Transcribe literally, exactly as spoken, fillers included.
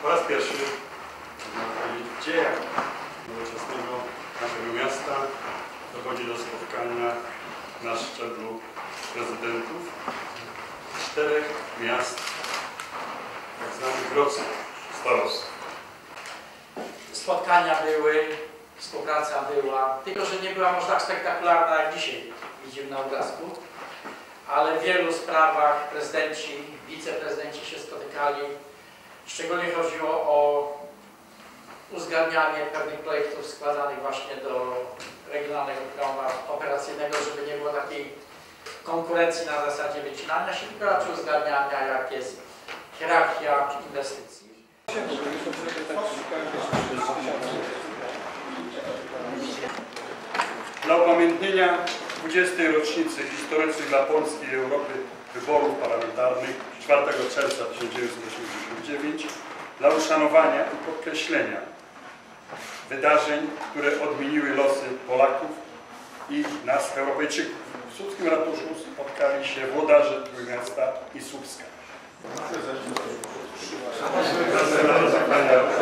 Po raz pierwszy, można powiedzieć, w dziejach nowoczesnego naszego miasta dochodzi do spotkania na szczeblu prezydentów czterech miast, tak zwanych Wrocław, starostw. Spotkania były, współpraca była, tylko że nie była może tak spektakularna jak dzisiaj widzimy na obrazku, ale w wielu sprawach prezydenci, wiceprezydenci się spotykali. Szczególnie chodziło o uzgadnianie pewnych projektów składanych właśnie do regionalnego programu operacyjnego, żeby nie było takiej konkurencji na zasadzie wycinania się, tylko raczej uzgadniania, jak jest hierarchia inwestycji. Dla upamiętnienia dwudziestej rocznicy historycznych dla Polski i Europy wyborów parlamentarnych czwartego czerwca tysiąc dziewięćset osiemdziesiątego dziewiątego dla uszanowania i podkreślenia wydarzeń, które odmieniły losy Polaków i nas, Europejczyków. W Słupskim ratuszu spotkali się włodarze Trójmiasta i Słupska.